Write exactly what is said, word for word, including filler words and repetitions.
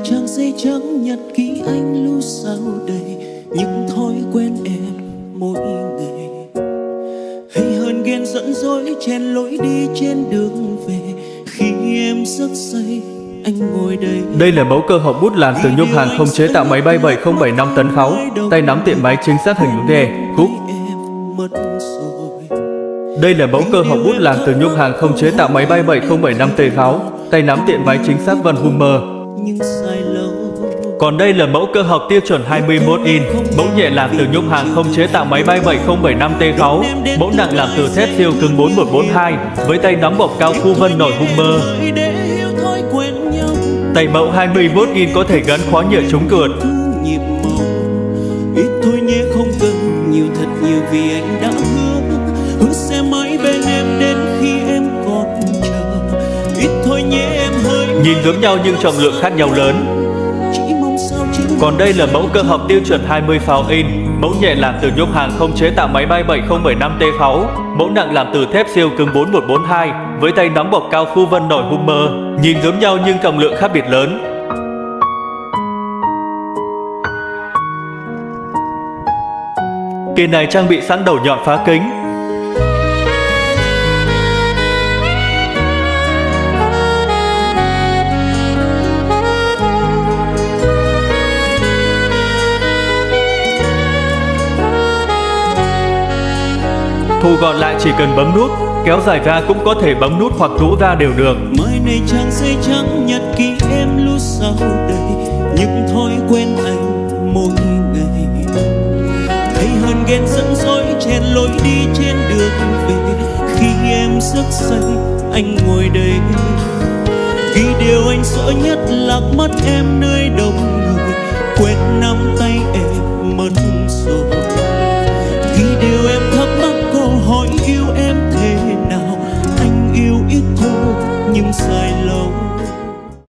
trang giấy trắng nhật ký anh lưu sao đầy những thói quen em mỗi ngày. Hay hơn ghen giận dỗi chen lối đi trên đường về, khi em giấc say anh ngồi đây. Đây là mẫu cơ học bút làm từ nhôm hàng không chế tạo máy bay bảy không bảy năm tấn khấu, tay nắm tiện máy chính xác hình đề khúc. Đây là mẫu cơ học bút làm từ nhôm hàng không chế tạo máy bay bảy không bảy năm tê khấu, tay nắm tiện máy chính xác vân Hummer. Còn đây là mẫu cơ học tiêu chuẩn hai mươi mốt inch, mẫu nhẹ làm từ nhôm hàng không chế tạo máy bay bảy không bảy năm tê khấu, mẫu nặng làm từ thép siêu cứng bốn một bốn hai với tay nắm bọc cao su vân nổi Hummer. Tay mẫu hai mươi mốt inch có thể gắn khóa nhựa chống cượt. Ít thôi nhé, không cần nhiều thật nhiều vì anh đã hứa hứa sẽ mãi bên em đến khi em còn chờ. Ít thôi nhé em hơi nhìn giống nhau nhưng trọng lượng khác nhau lớn. Còn đây là mẫu cơ học tiêu chuẩn hai mươi sáu inch, mẫu nhẹ làm từ nhôm hàng không chế tạo máy bay bảy không bảy năm tê khấu, mẫu nặng làm từ thép siêu cứng bốn một bốn hai với tay nắm bọc cao su vân nổi Hummer. Nhìn giống nhau nhưng trọng lượng khác biệt lớn. Kỳ này trang bị sẵn đầu nhọn phá kính. Thu gọn lại chỉ cần bấm nút, kéo dài ra cũng có thể bấm nút hoặc rũ ra đều được. Mai này trang giấy trắng nhật ký em lưu sao đầy những thói quen anh mỗi ngày. Hay hơn ghen giận dỗi chen lối đi trên đường về, khi em giấc say anh ngồi đây. Vì điều anh sợ nhất lạc mất em nơi đồng